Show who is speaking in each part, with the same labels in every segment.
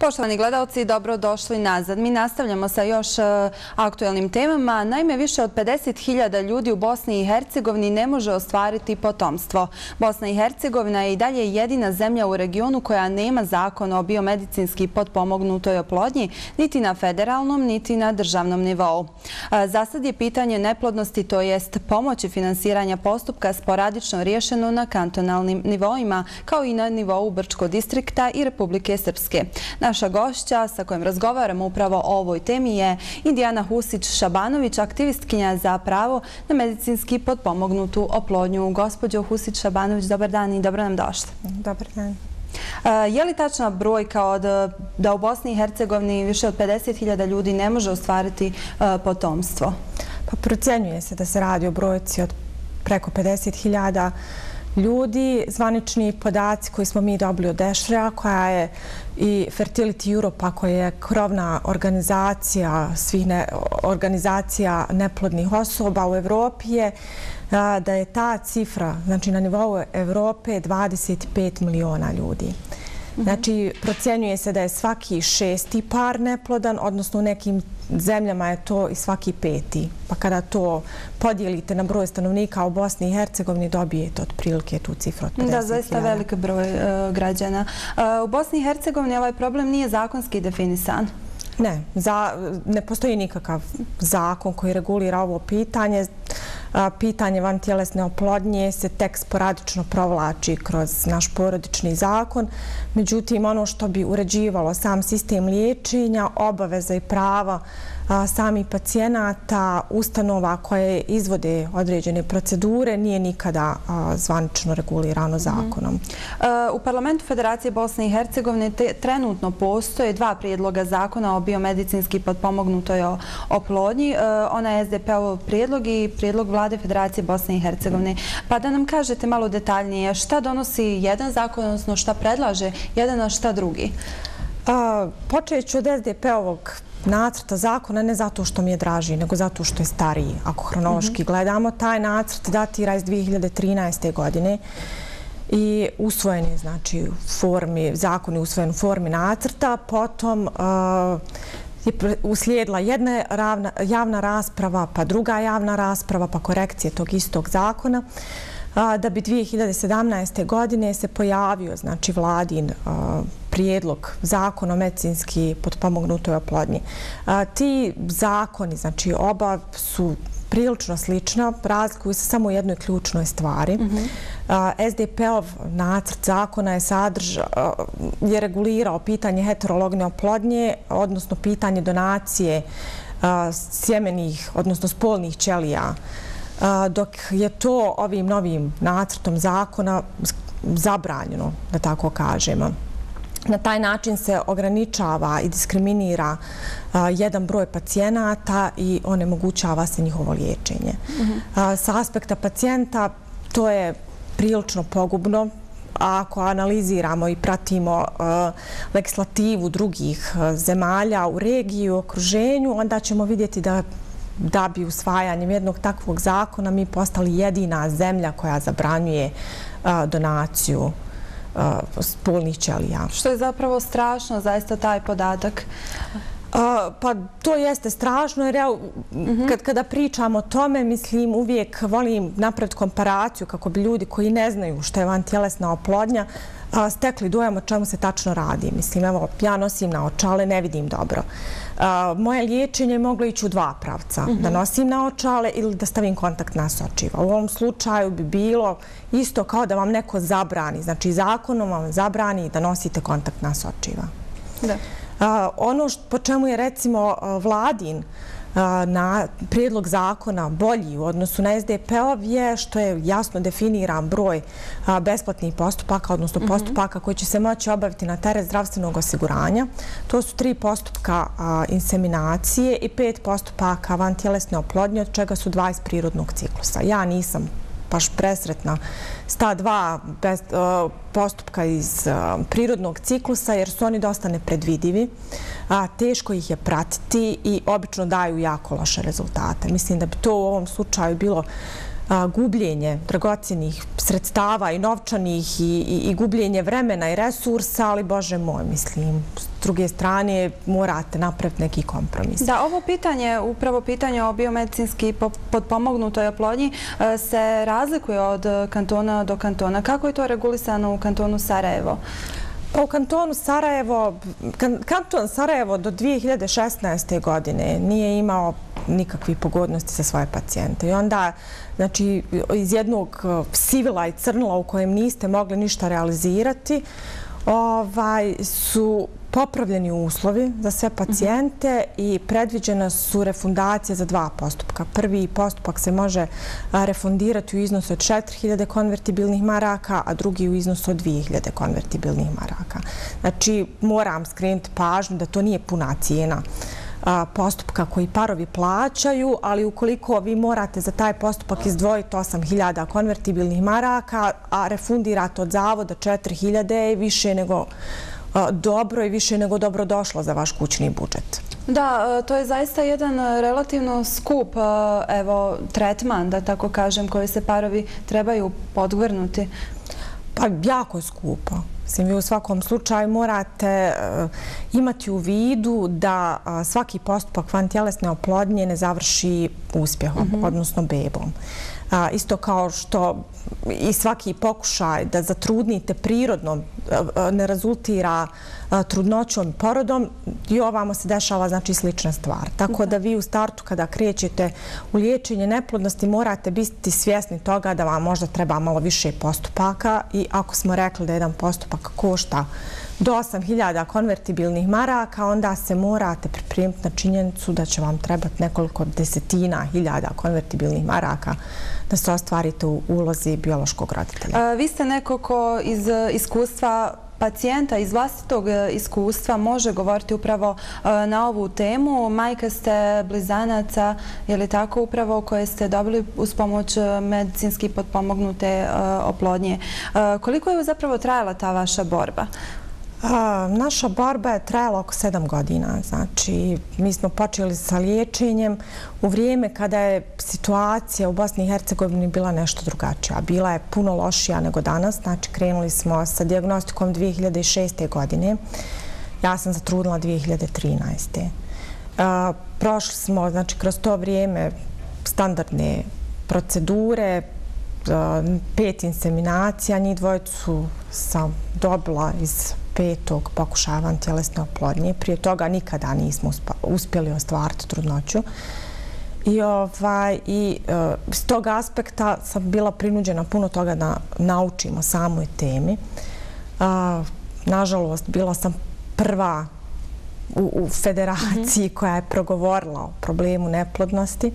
Speaker 1: Poštovani gledalci, dobrodošli nazad. Mi nastavljamo sa još aktuelnim temama. Naime, više od 50.000 ljudi u Bosni i Hercegovini ne može ostvariti potomstvo. Bosna i Hercegovina je i dalje jedina zemlja u regionu koja nema zakon o biomedicinski potpomognutoj oplodnji, niti na federalnom, niti na državnom nivou. Za sad je pitanje neplodnosti, to jest pomoći finansiranja postupka, sporadično riješeno na kantonalnim nivoima, kao i na nivou Brčkog distrikta i Republike Srpske. Naša gošća sa kojom razgovaramo upravo o ovoj temi je Indijana Husić-Šabanović, aktivistkinja za pravo na medicinski potpomognutu oplodnju. Gospođo Husić-Šabanović, dobar dan i dobro nam došli.
Speaker 2: Dobar dan.
Speaker 1: Je li tačna brojka da u Bosni i Hercegovini više od 50.000 ljudi ne može ostvariti potomstvo?
Speaker 2: Pa procjenjuje se da se radi o brojci od preko 50.000 ljudi. Zvanični podaci koji smo mi dobili od EŠRE-a, koja je i Fertility Europa, koja je krovna organizacija neplodnih osoba u Evropi, je da je ta cifra, znači na nivou Evrope, 25 miliona ljudi. Znači, procjenjuje se da je svaki 6. par neplodan, odnosno u nekim zemljama je to i svaki 5. Pa kada to podijelite na broj stanovnika u Bosni i Hercegovini, dobijete otprilike tu cifru od 50.000.
Speaker 1: Da, zaista velik broj građana. U Bosni i Hercegovini ovaj problem nije zakonski definisan.
Speaker 2: Ne, ne postoji nikakav zakon koji regulira ovo pitanje. Pitanje vantjelesne oplodnje se tek sporadično provlači kroz naš porodični zakon. Međutim, ono što bi uređivalo sam sistem liječenja, obaveza i prava samih pacijenata, ustanova koje izvode određene procedure, nije nikada zvanično regulirano zakonom.
Speaker 1: U Parlamentu Federacije Bosne i Hercegovine trenutno postoje dva prijedloga zakona o biomedicinski potpomognutoj oplodnji. Ona je SDP-ov prijedlog i prijedlog Vlade Federacije Bosne i Hercegovine. Pa da nam kažete malo detaljnije šta donosi jedan zakon, odnosno šta predlaže jedan, a šta drugi?
Speaker 2: Počet ću od SDP-ovog nacrta zakona, ne zato što mi je draži, nego zato što je stariji. Ako hronološki gledamo, taj nacrt datira iz 2013. godine i usvojen je, znači, zakon je usvojen u formi nacrta. Potom je uslijedila jedna javna rasprava, pa druga javna rasprava, pa korekcije tog istog zakona, da bi 2017. godine se pojavio, znači, vladin prijedlog zakona o medicinski potpomognutoj oplodnji. Ti zakoni, znači, oba su prilično slična, razlikuju se samo u jednoj ključnoj stvari. SDP-ov nacrt zakona je regulirao pitanje heterologne oplodnje, odnosno pitanje donacije sjemenih, odnosno spolnih ćelija, dok je to ovim novim nacrtom zakona zabranjeno, da tako kažemo. Na taj način se ograničava i diskriminira jedan broj pacijenata i onemogućava se njihovo liječenje. Sa aspekta pacijenta to je prilično pogubno. Ako analiziramo i pratimo legislativu drugih zemalja u regiji, u okruženju, onda ćemo vidjeti da bi usvajanjem jednog takvog zakona mi postali jedina zemlja koja zabranjuje donaciju spolnih ćelija.
Speaker 1: Što je zapravo strašno, zaista, taj podatak?
Speaker 2: Pa to jeste strašno, jer ja kada pričam o tome, mislim, uvijek volim napraviti komparaciju kako bi ljudi koji ne znaju što je vantjelesna oplodnja stekli dojam o čemu se tačno radi. Mislim, evo, ja nosim naočale, ne vidim dobro. Moje liječenje je moglo ići u dva pravca. Da nosim naočale ili da stavim kontaktna sočiva. U ovom slučaju bi bilo isto kao da vam neko zabrani. Znači, zakonom vam zabrani da nosite kontaktna sočiva.
Speaker 1: Da.
Speaker 2: Ono po čemu je, recimo, vladin na prijedlog zakona bolji u odnosu na SDP-ov je što je jasno definiran broj besplatnih postupaka, odnosno postupaka koji će se moći obaviti na teret zdravstvenog osiguranja. To su 3 postupka inseminacije i 5 postupaka vantjelesne oplodnje, od čega su 2 iz prirodnog ciklusa. Ja nisam baš presretna s ta 2 postupka iz prirodnog ciklusa, jer su oni dosta nepredvidivi, teško ih je pratiti i obično daju jako loše rezultate. Mislim da bi to u ovom slučaju bilo gubljenje dragocjenih sredstava i novčanih i gubljenje vremena i resursa, ali Bože moj, mislim, s druge strane morate napraviti neki kompromis.
Speaker 1: Da, ovo pitanje, upravo pitanje o biomedicinski potpomognutoj oplodnji se razlikuje od kantona do kantona. Kako je to regulisano u kantonu Sarajevo?
Speaker 2: Pa u kantonu Sarajevo, kanton Sarajevo do 2016. godine nije imao nikakvih pogodnosti za svoje pacijente. I onda, znači, iz jednog sivila i crnila u kojem niste mogli ništa realizirati, su popravljeni uslovi za sve pacijente i predviđena su refundacije za 2 postupka. Prvi postupak se može refundirati u iznosu od 4.000 konvertibilnih maraka, a drugi u iznosu od 2.000 konvertibilnih maraka. Znači, moram skrenuti pažnju da to nije puna cijena postupka koji parovi plaćaju, ali ukoliko vi morate za taj postupak izdvojiti 8.000 konvertibilnih maraka, a refundirate od zavoda 4.000, je više nego dobro i više nego dobro došlo za vaš kućni budžet.
Speaker 1: Da, to je zaista jedan relativno skup tretman, da tako kažem, koji se parovi trebaju podvrnuti.
Speaker 2: Pa jako je skupo. Vi u svakom slučaju morate imati u vidu da svaki postupak vantjelesne oplodnje ne završi uspjehom, odnosno bebom. Isto kao što i svaki pokušaj da zatrudnite prirodno ne rezultira trudnoćom i porodom, i ovamo se dešava, znači, slična stvar. Tako da vi u startu kada krećete u liječenje neplodnosti morate biti svjesni toga da vam možda treba malo više postupaka, i ako smo rekli da jedan postupak košta do 8.000 konvertibilnih maraka, onda se morate pripremiti na činjenicu da će vam trebati nekoliko desetina hiljada konvertibilnih maraka da se ostvarite u ulozi biološkog roditelja.
Speaker 1: Vi ste neko ko iz iskustva pacijenta, iz vlastitog iskustva može govoriti upravo na ovu temu. Majka ste blizanaca, je li tako, upravo koje ste dobili uz pomoć medicinski potpomognute oplodnje. Koliko je zapravo trajala ta vaša borba?
Speaker 2: Naša borba je trajala oko 7 godina. Znači, mi smo počeli sa liječenjem u vrijeme kada je situacija u Bosni i Hercegovini bila nešto drugačija. Bila je puno lošija nego danas. Znači, krenuli smo sa dijagnostikom 2006. godine. Ja sam zatrudnila 2013. Prošli smo, znači, kroz to vrijeme standardne procedure, 5 inseminacija, njih dvojicu sam dobila iz 5. pokušaja vantjelesne oplodnje. Prije toga nikada nismo uspjeli ostvariti trudnoću. I s tog aspekta sam bila prinuđena puno toga da naučim o samoj temi. Nažalost, bila sam prva u federaciji koja je progovorila o problemu neplodnosti.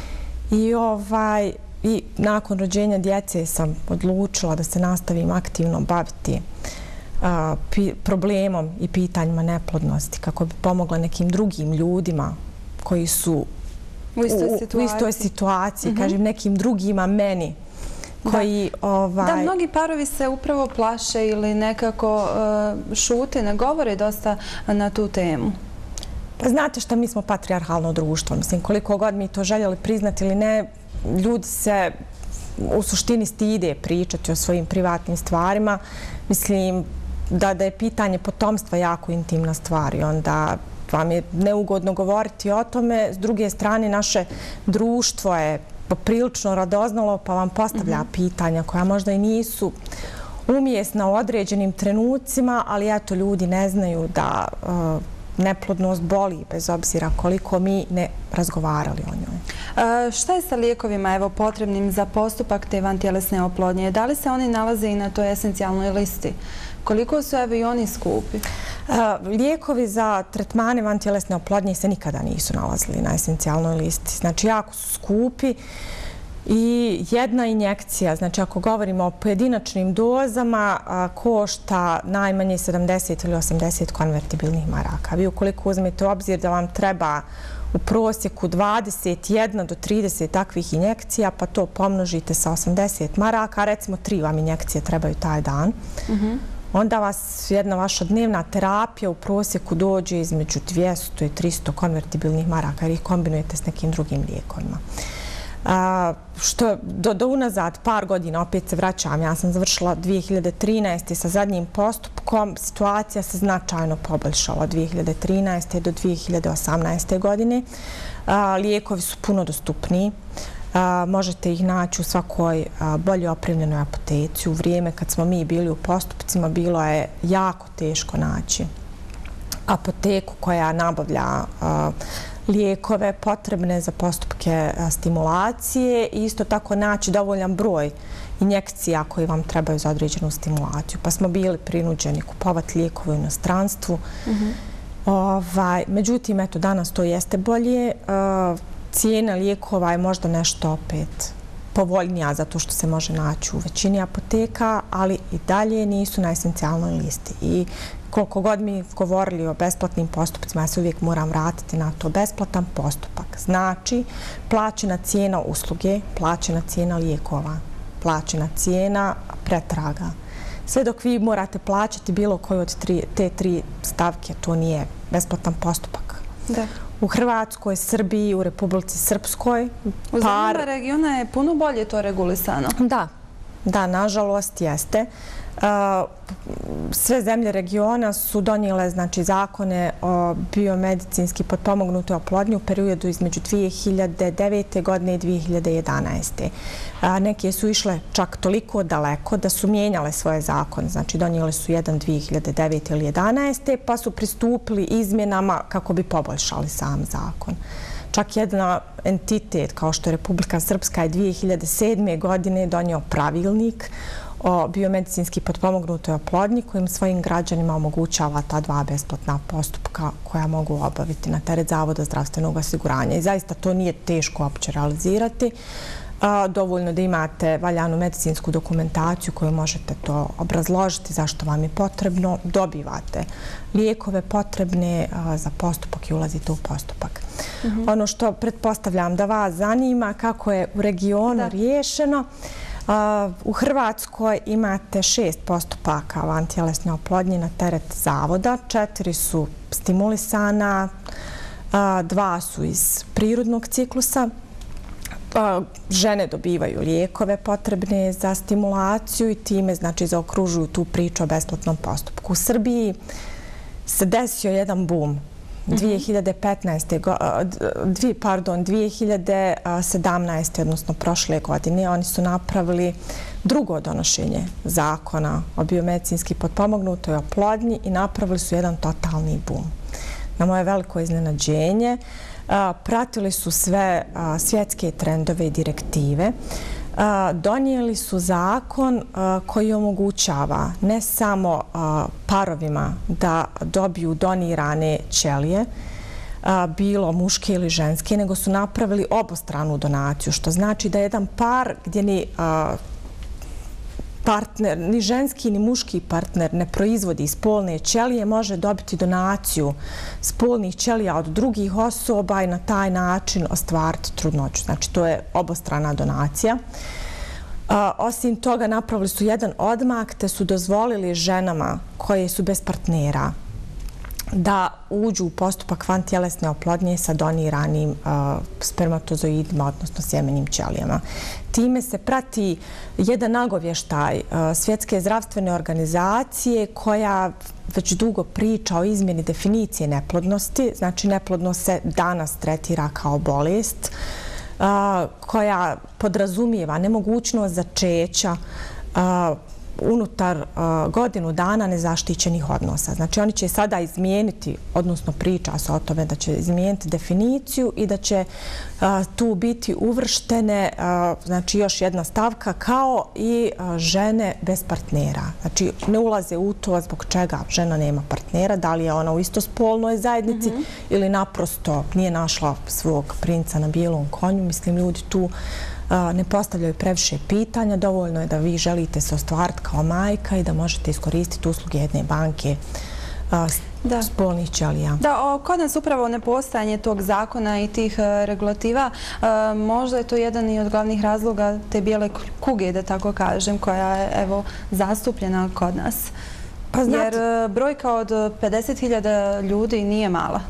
Speaker 2: I nakon rođenja djece sam odlučila da se nastavim aktivno baviti problemom i pitanjima neplodnosti kako bi pomogla nekim drugim ljudima koji su u istoj situaciji, kažem, nekim drugima meni.
Speaker 1: Da, mnogi parovi se upravo plaše ili nekako šute, ne govore dosta na tu temu.
Speaker 2: Pa znate šta, mi smo patrijarhalno društvo. Mislim, koliko god mi to željeli priznati ili ne, ljudi se u suštini stide pričati o svojim privatnim stvarima. Mislim da je pitanje potomstva jako intimna stvar i onda vam je neugodno govoriti o tome. S druge strane, naše društvo je poprilično radoznalo pa vam postavlja pitanja koja možda i nisu umjesna u određenim trenucima, ali eto, ljudi ne znaju da neplodnost boli, bez obzira koliko mi ne razgovarali o njoj.
Speaker 1: Šta je sa lijekovima potrebnim za postupak te vantjelesne oplodnje? Da li se oni nalaze i na toj esencijalnoj listi? Koliko su i oni skupi?
Speaker 2: Lijekovi za tretmane vantjelesne oplodnje se nikada nisu nalazili na esencijalnoj listi. Znači, jako su skupi. I jedna injekcija, znači ako govorimo o pojedinačnim dozama, košta najmanje 70 ili 80 konvertibilnih maraka. Vi ukoliko uzmete u obzir da vam treba u prosjeku 21 do 30 takvih injekcija, pa to pomnožite sa 80 maraka, recimo 3 vam injekcije trebaju taj dan, onda vas jedna vaša dnevna terapija u prosjeku dođe između 200 i 300 konvertibilnih maraka jer ih kombinujete s nekim drugim lijekovima. Što do unazad par godina, opet se vraćam, ja sam završila 2013. sa zadnjim postupkom, situacija se značajno poboljšala od 2013. do 2018. godine. Lijekovi su puno dostupniji. Možete ih naći u svakoj bolje opremljenoj apoteci. U vrijeme kad smo mi bili u postupcima bilo je jako teško naći apoteku koja nabavlja lijekove potrebne za postupke stimulacije i isto tako naći dovoljan broj injekcija koji vam trebaju za određenu stimulaciju. Pa smo bili prinuđeni kupovati lijekove u inostranstvu. Međutim, eto, danas to jeste bolje. Cijena lijekova je možda nešto opet povoljnija zato što se može naći u većini apoteka, ali i dalje nisu na esencijalnoj listi. I koliko god mi govorili o besplatnim postupcima, ja se uvijek moram vratiti na to. Besplatan postupak znači plaćena cijena usluge, plaćena cijena lijekova, plaćena cijena pretraga. Sve dok vi morate plaćati bilo koju od te tri stavke, to nije besplatan postupak.
Speaker 1: Da.
Speaker 2: U Hrvatskoj, Srbiji, u Republici Srpskoj.
Speaker 1: U zemljama regiona je puno bolje to regulisano.
Speaker 2: Da, nažalost jeste. Sve zemlje regiona su donijele zakone o biomedicinski potpomognutoj oplodnji u periodu između 2009. godine i 2011. Neke su išle čak toliko daleko da su mijenjale svoje zakone. Znači, donijeli su jedan 2009. ili 2011. pa su pristupili izmjenama kako bi poboljšali sam zakon. Čak jedna entitet kao što je Republika Srpska je 2007. godine donio pravilnik o biomedicinski potpomognutoj oplodnji kojim svojim građanima omogućava ta dva besplatna postupka koja mogu obaviti na teret Zavoda zdravstvenog osiguranja. I zaista to nije teško uopće realizirati. Dovoljno da imate valjanu medicinsku dokumentaciju koju možete to obrazložiti zašto vam je potrebno. Dobivate lijekove potrebne za postupak i ulazite u postupak. Ono što pretpostavljam da vas zanima kako je u regionu riješeno. U Hrvatskoj imate 6 postupaka vantjelesne oplodnje na teret zavoda. 4 su stimulisana, 2 su iz prirodnog ciklusa. Žene dobivaju lijekove potrebne za stimulaciju i time zaokružuju tu priču o besplatnom postupku. U Srbiji se desio jedan boom. 2017. odnosno prošle godine, oni su napravili drugo donošenje zakona o biomedicinski potpomognutoj oplodnji i napravili su jedan totalni boom. Na moje veliko iznenađenje, pratili su sve svjetske trendove i direktive. Donijeli su zakon koji omogućava ne samo parovima da dobiju donirane ćelije, bilo muške ili ženske, nego su napravili obostranu donaciju, što znači da jedan par gdje ni ženski ni muški partner ne proizvodi spolne ćelije može dobiti donaciju spolnih ćelija od drugih osoba i na taj način ostvariti trudnoću. Znači, to je obostrana donacija. Osim toga, napravili su jedan odmak te su dozvolili ženama koje su bez partnera da uđu u postupak vantjelesne oplodnje sa doniranim spermatozoidima, odnosno sjemenim ćelijama. Time se prati jedan nagovještaj Svjetske zdravstvene organizacije koja već dugo priča o izmjeni definicije neplodnosti. Znači, neplodnost se danas tretira kao bolest koja podrazumijeva nemogućnost začeća unutar godinu dana nezaštićenih odnosa. Znači, oni će sada izmijeniti, odnosno priča se o tome da će izmijeniti definiciju i da će tu biti uvrštene, znači, još jedna stavka kao i žene bez partnera. Znači, ne ulaze u to zbog čega žena nema partnera, da li je ona u istospolnoj zajednici ili naprosto nije našla svog princa na bijelom konju. Mislim, ljudi tu ne postavljaju previše pitanja. Dovoljno je da vi želite se ostvariti kao majka i da možete iskoristiti usluge jedne banke spolnih ćelija.
Speaker 1: Da, kod nas upravo nepostojanje tog zakona i tih regulativa, možda je to jedan i od glavnih razloga te bijele kuge, da tako kažem, koja je zastupljena kod nas. Jer brojka od 50.000 ljudi nije mala.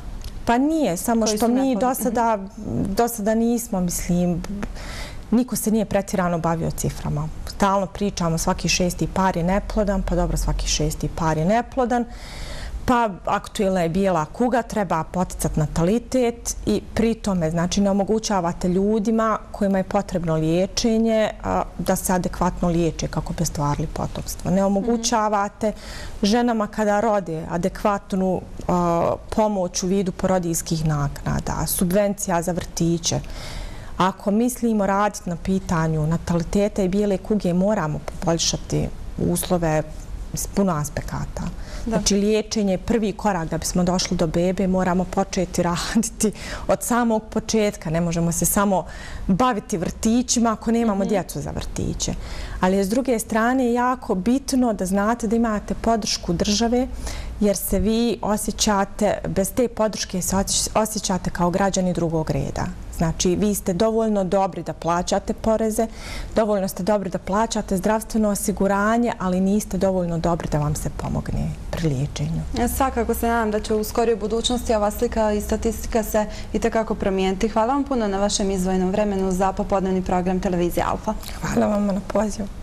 Speaker 2: Pa nije, samo što mi do sada nismo, mislim, niko se nije pretjerano bavio ciframa. Stalno pričamo svaki 6. par je neplodan, pa dobro svaki 6. par je neplodan. Pa aktuelna je bijela kuga, treba poticati natalitet i pri tome, znači, ne omogućavate ljudima kojima je potrebno liječenje da se adekvatno liječe kako bi stvarili potomstvo. Ne omogućavate ženama kada rode adekvatnu pomoć u vidu porodiljskih naknada, subvencija za vrtiće. Ako mislimo raditi na pitanju nataliteta i bijele kuge, moramo poboljšati uslove s puno aspekata. Znači, liječenje je prvi korak da bismo došli do bebe, moramo početi raditi od samog početka. Ne možemo se samo baviti vrtićima ako nemamo djecu za vrtiće. Ali je s druge strane jako bitno da znate da imate podršku države, jer se vi osjećate, bez te podrške se osjećate kao građani drugog reda. Znači, vi ste dovoljno dobri da plaćate poreze, dovoljno ste dobri da plaćate zdravstveno osiguranje, ali niste dovoljno dobri da vam se pomogne pri liječenju.
Speaker 1: Svakako se nadam da će u skorijoj budućnosti ova slika i statistika se itekako promijeniti. Hvala vam puno na vašem izdvojenom vremenu za popodnevni program televizije Alfa.
Speaker 2: Hvala vam na pozivu.